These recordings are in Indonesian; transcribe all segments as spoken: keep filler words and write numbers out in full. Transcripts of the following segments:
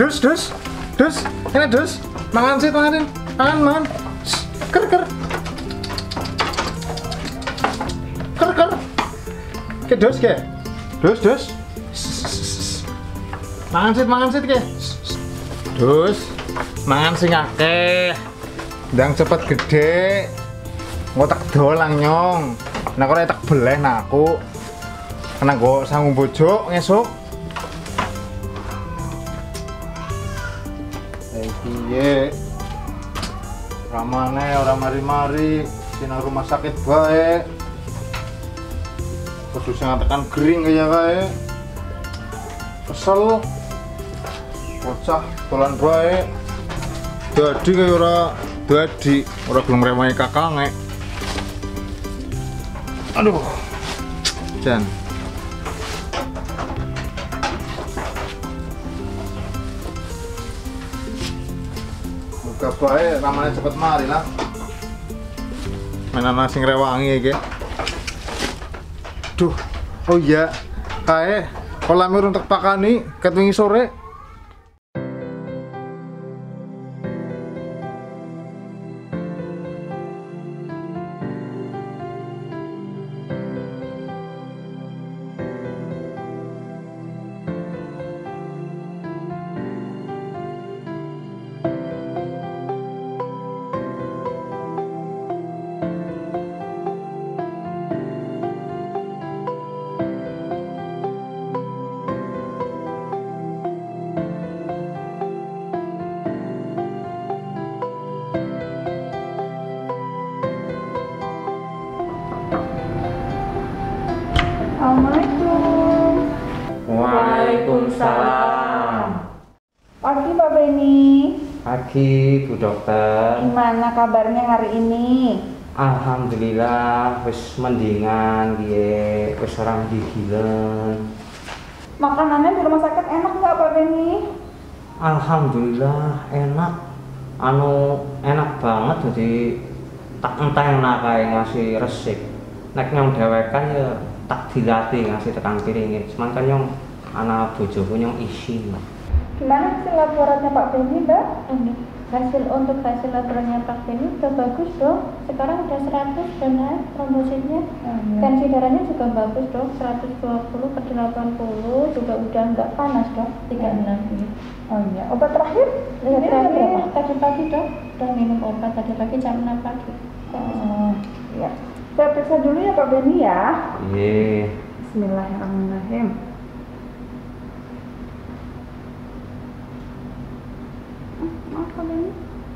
Dus, dus, dus, ini dus, mangan sih, manganin, mangan, mangan, ker, ker, ker, ker, ke dus, ke, dus, dus, mangan sih, mangan sih, ke, dus, mangan sih ngake, ndang cepet gede, ngotak dolang nyong, nah kalau tak beleh naku, karena gue sanggup bojo ngesuk. Iya, ramane orang mari-mari, sinar rumah sakit baik, khususnya tekan kering kayak kayak, kesel, bocah, tolan baik, jadi kayak orang, jadi orang belum remai kakak. Aduh, Jan. Buka bae, ramane cepet mari lah. Mainan nasi ngrewangi iki. Duh, oh iya, kae kolam untuk pakani ket wingi sore. Assalamualaikum. Waalaikumsalam. Pagi Pak Beni. Pagi Bu Dokter. Gimana kabarnya hari ini? Alhamdulillah wis mendingan piye, wis ora digilen. Makanannya di rumah sakit enak nggak Pak Beni? Alhamdulillah enak. Anu enak banget jadi tak enteng kae ngasih resik. Nek nyong dewekan ya tak dilatih ngasih tekan piringin, cuman kan yang anak bojoku yang isin. Gimana hasil laporannya Pak Beni, Mbak? Ini hasil untuk hasil laporannya Pak Beni udah bagus dong. Sekarang udah seratus dan naik trombositnya. Hmm. Tensi darahnya juga bagus dong, seratus dua puluh per delapan puluh juga udah nggak panas dong, tiga puluh enam. Oh iya, obat terakhir? Obat Ini terakhir berapa? tadi pagi dong, udah minum obat tadi pagi jam enam pagi. Oh, iya. Saya periksa dulu ya Pak Beni ya. Iya. Bismillahirrahmanirrahim. Maaf Pak Beni.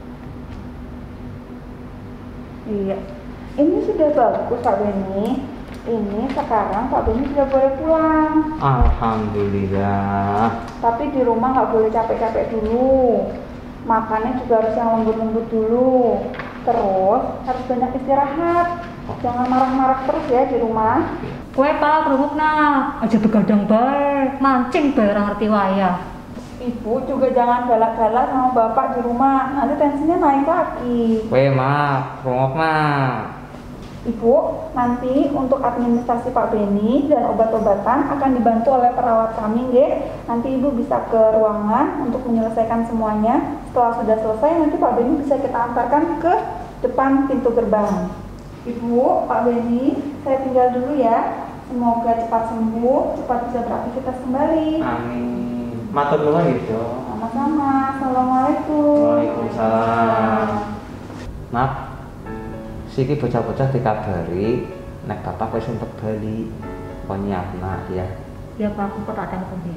Iya. Ini sudah bagus Pak Beni. Ini sekarang Pak Beni sudah boleh pulang. Alhamdulillah. Tapi di rumah nggak boleh capek-capek dulu. Makannya juga harus yang lembut-lembut dulu. Terus harus banyak istirahat. Jangan marah-marah terus ya di rumah. Kue pak kerupuk nah, aja begadang bae, mancing bae orang ngerti wayah. Ibu juga jangan galak-galak sama bapak di rumah, nanti tensinya naik lagi. Weh mak, rungok mak. Ibu, nanti untuk administrasi Pak Beni dan obat-obatan akan dibantu oleh perawat kami, nggih. Nanti Ibu bisa ke ruangan untuk menyelesaikan semuanya. Setelah sudah selesai, nanti Pak Beni bisa kita antarkan ke depan pintu gerbang. Ibu, Pak Beni, saya tinggal dulu ya. Semoga cepat sembuh, cepat bisa beraktivitas kembali. Amin. Matur nuwun gitu. Sama-sama. Assalamualaikum. Waalaikumsalam. Mak, siki bocah-bocah dikabari nek bapak wis untuk bali. Kok nyiapna ya. Ya pak, aku kok tak telepon dia.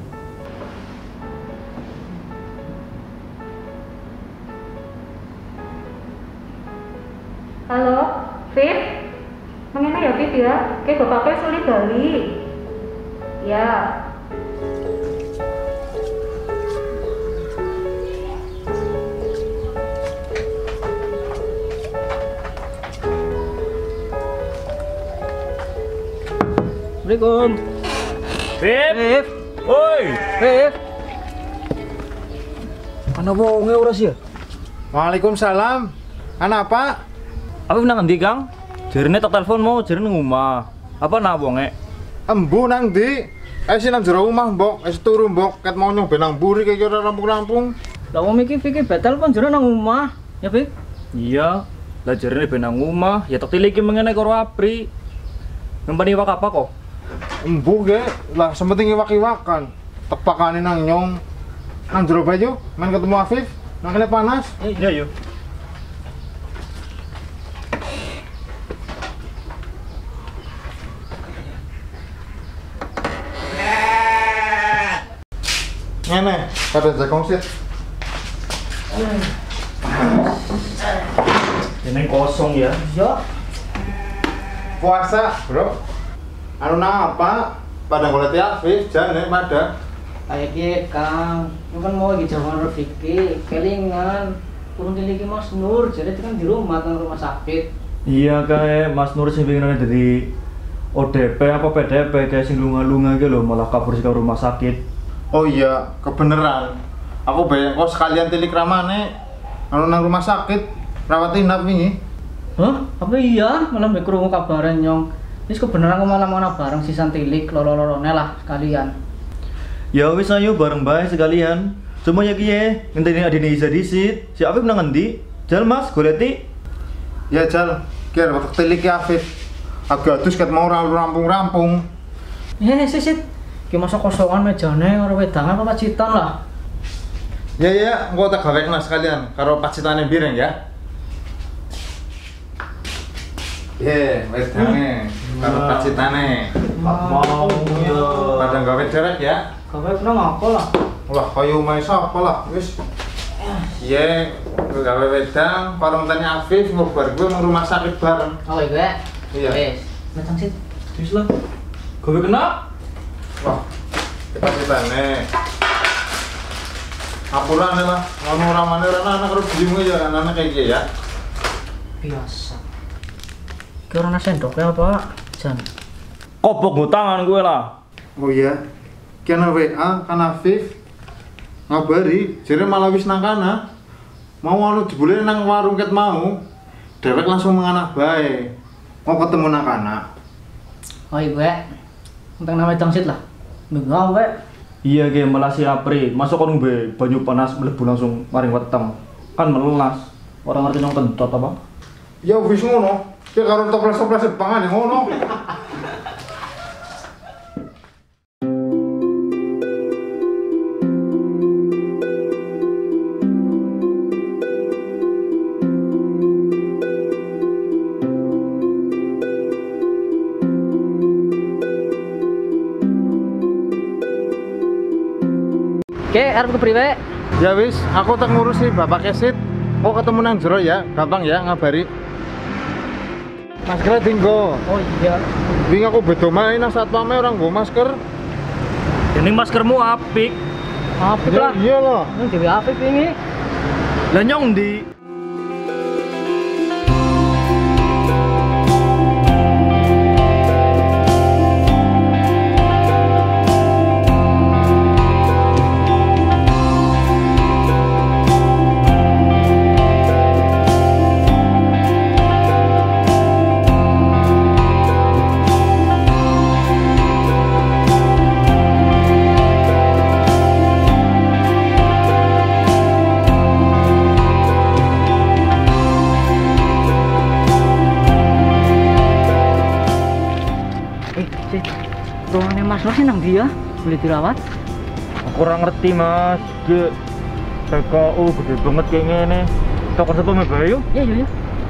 Halo, Fit? Mengenai ya Fit ya? Kayak bapaknya sulit bali. Ya. Assalamualaikum. Rif. Oi, Rif. Ana wonge ora sih ya? Waalaikumsalam. Anak apa? Apa nang endi, Kang? Jarene tak telepon mau jarene ngomah. Apa nak wonge? Embu nang ndi? Eh sih nang jero omah, Mbok. Es turu, Mbok. Ket mau nyoba nang mburi kaya ora rampung-rampung. Lah wong iki pikir betel kon jero nang omah. Ya, Pik? Iya. Lah jarene ben nang omah, ya tek tiliki mengene karo Apri. Ngempani iwak apa kok? Embuh ge, lah sempenting iwak-iwakan. Tepakane nang nyong. Nang jero baju, main ketemu Afif. Nang kene panas. Eh, iya yo. Ngene, pada jakong sit. Ini kosong ya. Yo, Puasa, Bro. Anu nang apa? Pada golek Afif, jane pada. kayak gitu Kang. Itu kan mau lagi jaman Rafiki, kelingan. Turun tiliki Mas Nur, jadi itu kan di rumah, kan rumah sakit. Iya kayak Mas Nur sing pengen jadi O D P apa P D P kayak sing lunga-lunga gitu loh, malah kabur ke rumah sakit. Oh iya, kebeneran. Aku bayang kok sekalian tilik ramane. Anu nang rumah sakit, rawat inap wingi. Hah? Apa iya? Malah mbek krungu kabaran nyong. Wis kebenaran aku malah mau bareng sisan tilik loro-lorone lah sekalian. Ya wis ayo bareng bae sekalian. Cuma ya kiye, ngenteni adine Iza disit. Si Afif nang endi? Jal Mas, goleti. Ya Jal, kira waktu tilik Afif. Agak adus ket mau rampung-rampung. Eh, sisit. Ki masa kosongan mejane karo wedangan apa pacitan lah. Ya ya, engko tak gawekna sekalian karo pacitane bireng ya. Ye, wedange karo pacitane. Mau ya. Padang gawe derek ya. Gawe nang apa lah? Wah, kaya omahe sapa lah, wis. Iya, gawe wedang, karo ngenteni Afif ngobar gue nang rumah sakit bareng. Oh iya. Iya. Wis, metang sit. Wis lah. Gawe kena. Wah, pacitane. Apurane lah, ngomong ramane ora anak karo dirimu ya, anak kayak gini ya. Biasa. Ki ora ana sendoknya apa? Jan. Kopok nggo tangan gue lah. Oh iya. Kena W A kan Afif ngabari, jare malah wis nang kana. Mau anu jebule nang warung ket mau. Dewek langsung menganak bae. Mau ketemu nang kana. Oh iya. Tentang nama metang sit lah. Mengawe. Iya ge malah si Apri, masuk kon ngombe banyu panas mlebu langsung maring weteng. Kan melas. Orang ngerti nang kentot apa? Ya wis ngono. Ya karo toples-toples pangan ngono. Oke, arep kepriwe? Ya wis, aku tak ngurusi Bapak Kesit. Kok ketemu nang jero ya, gampang ya ngabari. Masker tinggo. Oh iya. Wingi aku bedo main nang satpame orang nggo masker. Ini maskermu apik. Apik Ya lah. iya lah. Ini dhewe apik wingi. Lah nyong ndi? Eh, si ruangannya Mas Nur sih nang dia boleh dirawat? Aku ora ngerti Mas. Ge P K U gede banget kayak ngene. Tokon sepo mebae yuk. Iya, iya, iya.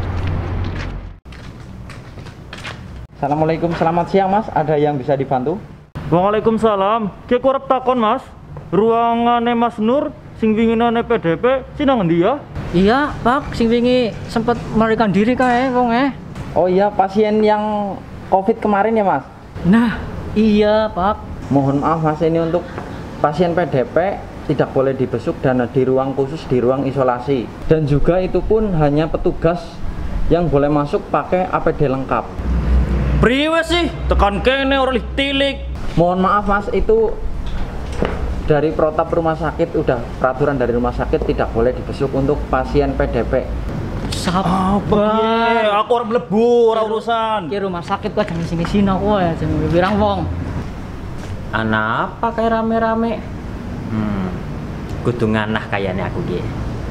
Assalamualaikum, selamat siang Mas. Ada yang bisa dibantu? Waalaikumsalam. Ki aku arep takon Mas. Ruangane Mas Nur sing winginane P D P sing nang endi ya? Iya, Pak, sing wingi sempet melarikan diri kae wong eh. Oh iya, pasien yang COVID kemarin ya Mas? Nah, iya, Pak. Mohon maaf Mas, ini untuk pasien P D P tidak boleh dibesuk dan di ruang khusus, di ruang isolasi. Dan juga itu pun hanya petugas yang boleh masuk pakai A P D lengkap. Priwe sih? Tekan kene ora lih tilik. Mohon maaf Mas, itu dari protap rumah sakit, udah peraturan dari rumah sakit tidak boleh dibesuk untuk pasien P D P. Sabar. Aku ora mlebu, ora urusan. Ki rumah sakit kok jangan sini-sini aku ya, jangan birang wong. Ana apa kayak rame-rame? Hmm, kudu nganah kayaknya aku ki.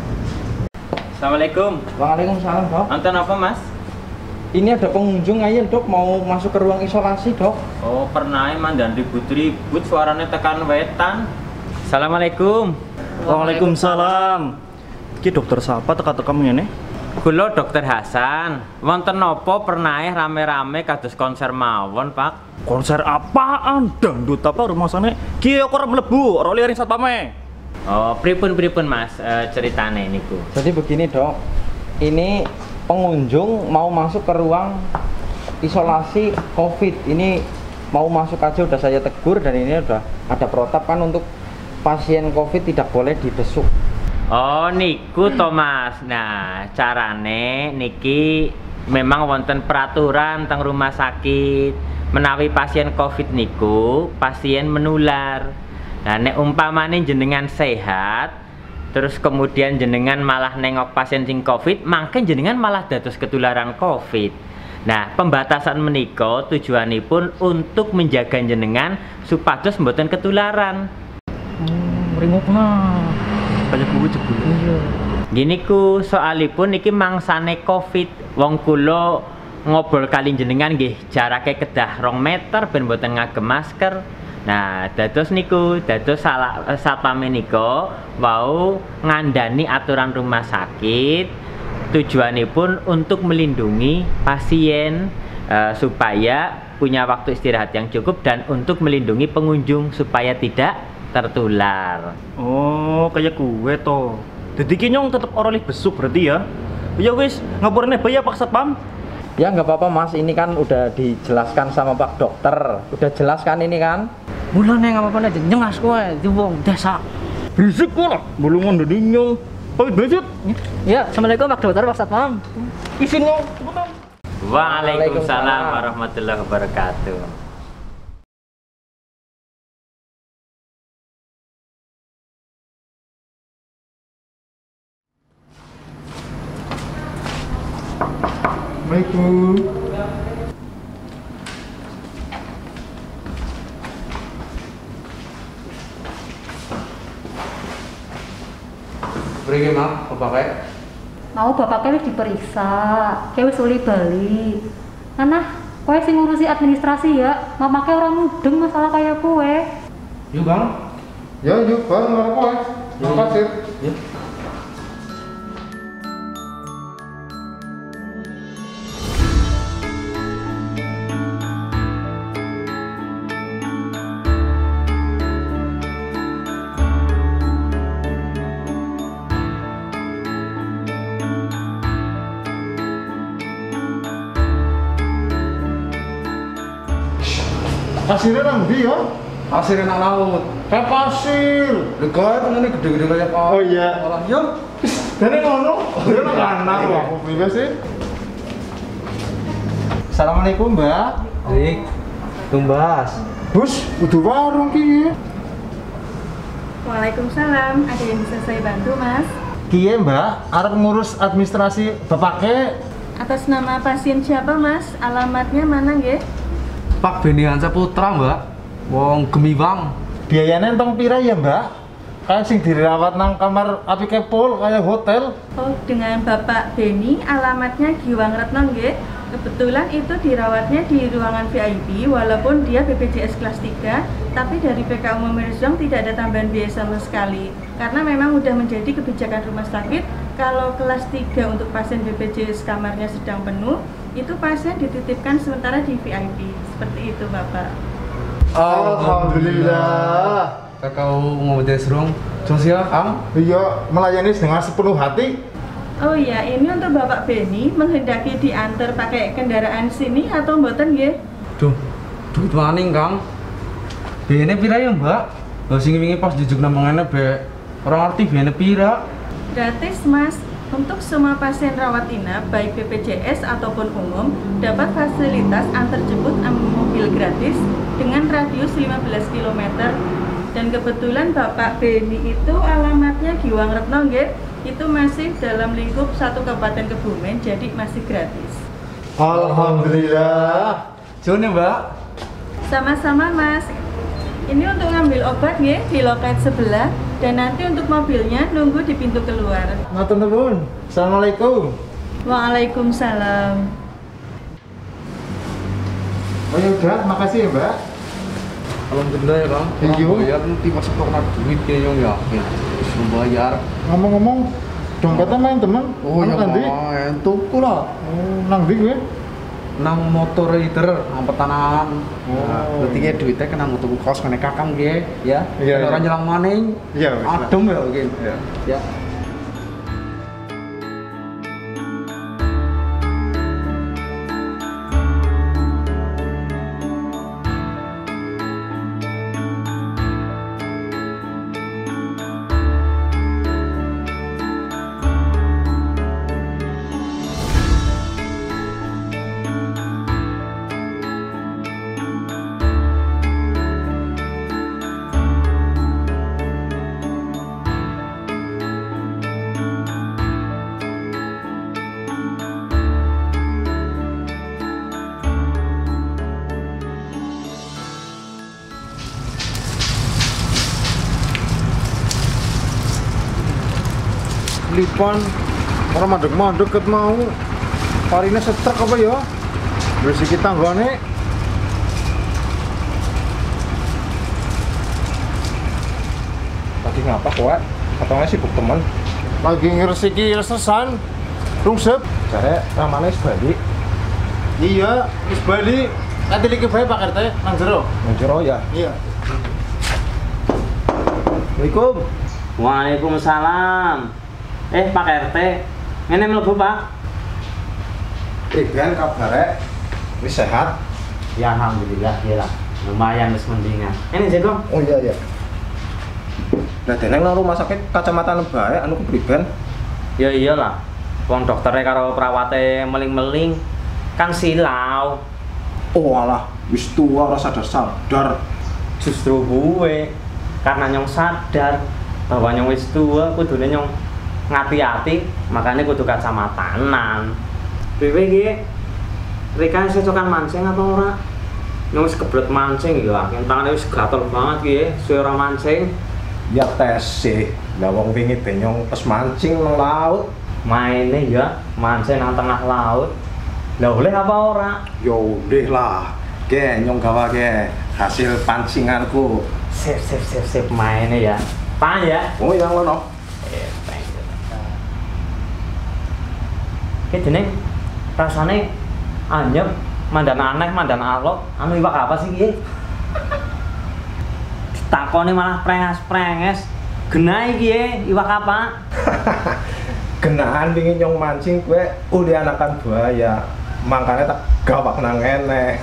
Assalamualaikum. Waalaikumsalam, Dok. Anten apa, Mas? Ini ada pengunjung aja, Dok, mau masuk ke ruang isolasi, Dok. Oh, pernah emang dan ribut-ribut suaranya tekan wetan. Assalamualaikum. Waalaikumsalam. Ki dokter siapa teka-teka ngene? Kula Dokter Hasan. Wonten napa pernah rame-rame kados konser mawon, Pak? Konser apaan? Dangdut apa rumasane? Ki kok ora mlebu, ora liring satpame. Oh, pripun-pripun Mas e, ceritane niku. Jadi begini, Dok. Ini pengunjung mau masuk ke ruang isolasi COVID. Ini mau masuk aja udah saya tegur, dan ini udah ada protap kan untuk pasien COVID tidak boleh dibesuk. Oh, niku to Mas. Nah, carane niki memang wonten peraturan teng rumah sakit menawi pasien COVID niku pasien menular. Nah, nek umpamane jenengan sehat, terus kemudian jenengan malah nengok pasien sing COVID, mangke jenengan malah dados ketularan COVID. Nah, pembatasan menika tujuanipun untuk menjaga jenengan supados mboten ketularan. Hmm, ringokna. Kayak kuwi jebul. Iya. Gini ku soalipun niki mangsane COVID. Wong kula ngobrol kali jenengan nggih jarake kedah rong meter ben mboten ngagem masker. Nah, dados niku, dados salah satpam menika wau ngandani aturan rumah sakit. Tujuanipun untuk melindungi pasien uh, supaya punya waktu istirahat yang cukup dan untuk melindungi pengunjung supaya tidak tertular. Oh, kayak kue to. Jadi ki nyong tetep ora lih besuk berarti ya. Ya wis, ngapurane bae ya Pak Satpam. Ya nggak apa-apa, Mas, ini kan udah dijelaskan sama Pak Dokter. Udah jelaskan ini kan. Mulane nggak apa-apa aja nyengas kowe di wong desa. Berisik kok lah, bulungan dari nyong. Pamit besut. Ya, assalamualaikum Pak Dokter, Pak Satpam. Isin nyong, cepetan. Waalaikumsalam warahmatullahi wabarakatuh. Assalamualaikum. Beri Mak, apa kayak? Mau bapaknya wis diperiksa, kayak wis uli bali. Nah, kowe sing ngurusi administrasi ya, mamake orang mudeng masalah kayak kowe. Yuk, Bang. Ya, yuk, Bang, ora kowe. Terima kasih. Ya. Pasirnya nang ndi ya? Pasir enak laut. Kayak pasir. Dekat ini gede-gede kayak apa? Oh iya. Yuk. Dene ngono. Dia nang kanan kok aku piye sih? Assalamualaikum, Mbak. Dik. Tumbas. Bos, udah warung ki. Waalaikumsalam, ada yang bisa saya bantu Mas? Kiye, Mbak, arep ngurus administrasi bapake. Atas nama pasien siapa Mas? Alamatnya mana nggih? Pak Beni Hansa Putra, Mbak. Wong Gemiwang. Biayanya entong pira ya, Mbak? Kayak sing dirawat nang kamar api kepul kayak hotel. Oh, dengan Bapak Beni, alamatnya Giwang Retno nggih. Kebetulan itu dirawatnya di ruangan V I P walaupun dia B P J S kelas tiga, tapi dari P K Umum Merzong tidak ada tambahan biaya sama sekali. Karena memang sudah menjadi kebijakan rumah sakit kalau kelas tiga untuk pasien B P J S kamarnya sedang penuh, itu pasien dititipkan sementara di V I P. Seperti itu, Bapak. Alhamdulillah. Kakau ngomong dari serung. Sosial, Am? Iya, melayani dengan sepenuh hati. Oh iya, ini untuk Bapak Beni menghendaki diantar pakai kendaraan sini atau mboten nggih? Duh, duit maning, Kang. Biayanya pira ya, Mbak? Lah sing wingi pas jujuk namangane be. Ora ngerti biayanya pira. Gratis, Mas. Untuk semua pasien rawat inap, baik B P J S ataupun umum, dapat fasilitas antar jemput mobil gratis dengan radius lima belas kilometer. Dan kebetulan Bapak Beni itu alamatnya Giwang Retno nggih. Itu masih dalam lingkup satu Kabupaten Kebumen, jadi masih gratis. Alhamdulillah. Jone, Mbak. Sama-sama, Mas. Ini untuk ngambil obat nggih di loket sebelah dan nanti untuk mobilnya nunggu di pintu keluar. Matur nuwun. Assalamualaikum. Waalaikumsalam. Oh ya udah, makasih ya Mbak. Alhamdulillah ya Kang. Thank you. Bayar nanti pas kena duit kayaknya ya. Bisa bayar. Ngomong-ngomong, dompetnya main teman. Oh ya nanti. main tuku lah. Oh, nang ndi kowe? Nang motor rider ampetanan. Oh. Nah, berarti kayak duitnya kena tuku kaos kena kakang nggih, ya. Iya, Kalau iya. orang nyelang maning. Iya, wis lah. Adem ya mungkin. Iya. Ya. Lipan orang mandek-mandek ket mau parine setrek apa ya wis iki tanggane Lagi ngapa kuat? Katanya sibuk temen. lagi ngeresiki resesan rungsep Jare ramane wis balik. iya wis bali nanti lagi bae Pak R T nang jero Nang jero ya. iya Assalamualaikum. Waalaikumsalam. Eh Pak R T, ngene mlebu Pak. Priben kabare? Wis sehat? Ya alhamdulillah ya lah. Lumayan wis mendingan. Ini jago. Oh iya iya. Lah deneng nang rumah sakit kacamata bae anu kepriben. Ya iyalah. Wong doktere karo perawate meling-meling kan silau. Oh alah, wis tua ora sadar-sadar. Justru gue karena nyong sadar bahwa nyong wis tua kudune nyong ngati-ati, makanya kudu kacamatanan. Piye iki? Rika secokan mancing apa ora? Nyong wis kebelet mancing ya, akhirnya tangannya wis gatel banget ki, suwe ora mancing. Ya tes sih. Lah wong wingi benyong pas mancing nang laut. Maine ya, mancing nang tengah laut. Lah boleh apa ora? Ya udah lah. Ge nyong gawa ge hasil pancinganku. Sip sip sip sip maine ya. Tahan ya. Oh yang lono. Ki jeneng rasane anyep, mandan aneh, mandan alot. Anu iwak apa sih ki? Ditakoni malah prenges-prenges. Genah iki iwak apa? Genaan wingi nyong mancing kowe uli anakan buaya. Makanya tak gawak nang ngene.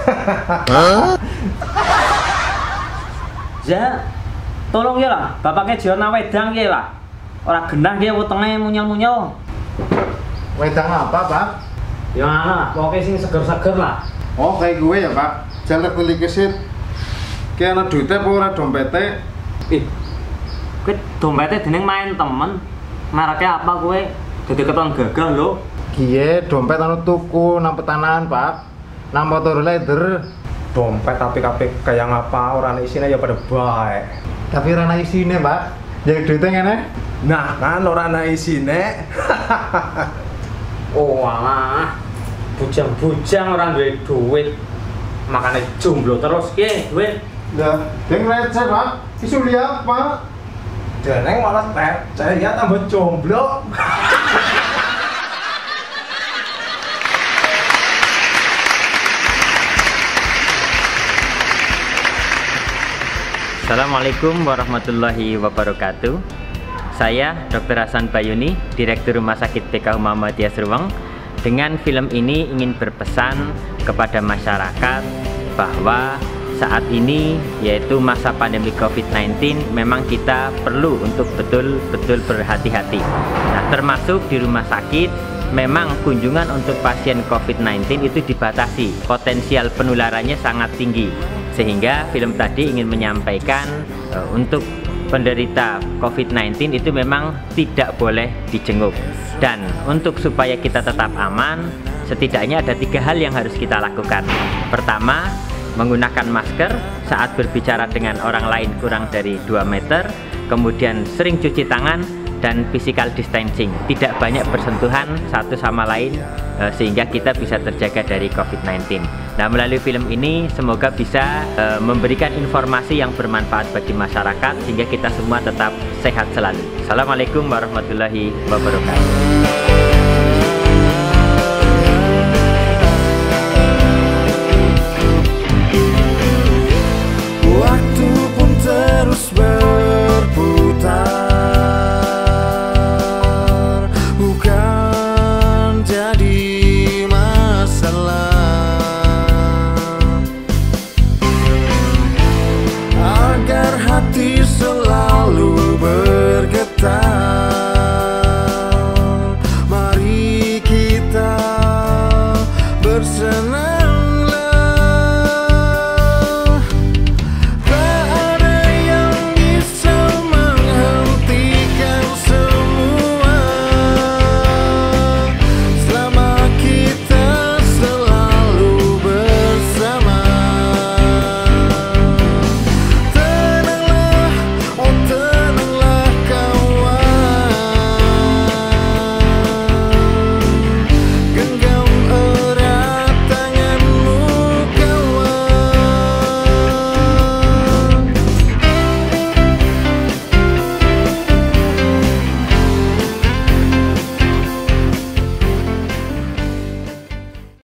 Ya, tolong ya lah, bapaknya Jona wedang ya lah. Orang genah dia wetenge munyal-munyal. wedang apa Pak? Ya ana, pokoknya sing seger-seger lah. Oh kayak gue ya Pak jalur beli kesit kayak ana duitnya apa ora dompetnya Ih, kowe dompetnya dening main temen. Mereknya apa kowe? Dadi keton gagal lho. Kie dompet anu tuku nang petanan Pak nang motor leather Dompet tapi kabeh kayak ngapa orang isine ya pada baik. tapi rana isine Pak jadi duitnya ngene Nah kan orang ana isine. Oh alah, bujang-bujang orang duwe duit. Makanya jomblo terus ki duit. ya yang receh Pak isu lihat Pak Deneng malah teh, saya tambah jomblo. Assalamualaikum warahmatullahi wabarakatuh. Saya dokter Hasan Bayuni, Direktur Rumah Sakit P K U Muhammadiyah Serwang. Dengan film ini ingin berpesan kepada masyarakat bahwa saat ini yaitu masa pandemi covid sembilan belas memang kita perlu untuk betul-betul berhati-hati. Nah, termasuk di rumah sakit memang kunjungan untuk pasien covid sembilan belas itu dibatasi, potensial penularannya sangat tinggi. Sehingga film tadi ingin menyampaikan uh, untuk penderita covid sembilan belas itu memang tidak boleh dijenguk. Dan untuk supaya kita tetap aman, setidaknya ada tiga hal yang harus kita lakukan. Pertama, menggunakan masker saat berbicara dengan orang lain kurang dari dua meter, kemudian sering cuci tangan, dan physical distancing, tidak banyak bersentuhan satu sama lain eh, sehingga kita bisa terjaga dari covid sembilan belas. Nah, melalui film ini semoga bisa eh, memberikan informasi yang bermanfaat bagi masyarakat sehingga kita semua tetap sehat selalu. Assalamualaikum warahmatullahi wabarakatuh.